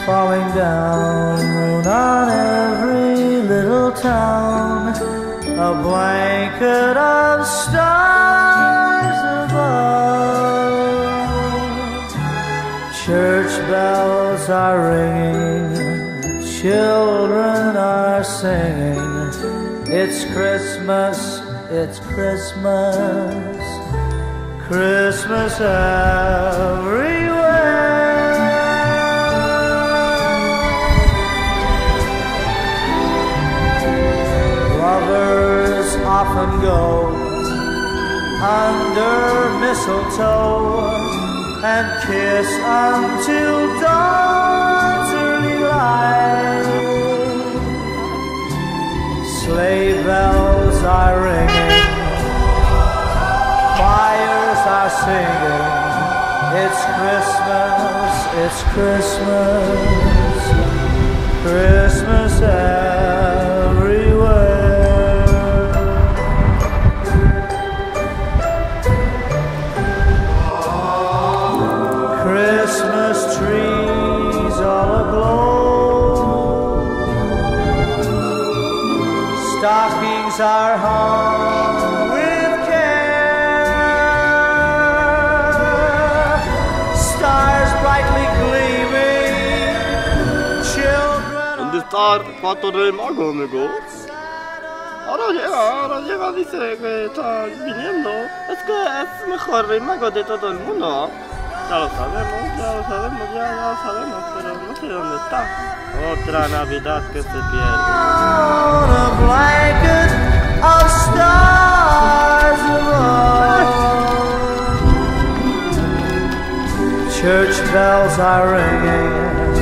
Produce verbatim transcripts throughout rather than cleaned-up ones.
falling down, rain on every little town, a blanket of stars above. Church bells are ringing, children are singing, it's Christmas, it's Christmas, Christmas everywhere. Lovers often go under mistletoe and kiss until dawn's early light. Sleigh bells are ringing, choirs are singing, it's Christmas, it's Christmas, Christmas everywhere. Christmas trees all aglow, stockings are hung with care, stars brightly gleaming, children. Und es tar quattro del mago, amigo. Ahora llega, ahora llega, dice que está viniendo. Es que es mejor el mago de todo el mundo. Ya lo sabemos, ya lo sabemos, ya, ya lo sabemos, pero no sé dónde está. Otra Navidad que se pierde. On a blanket of stars above. Church bells are ringing,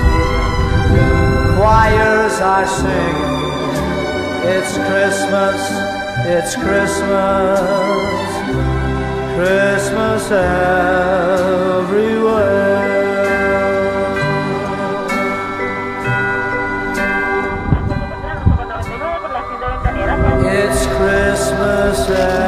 choirs are singing, it's Christmas, it's Christmas, Christmas everywhere. It's Christmas everywhere.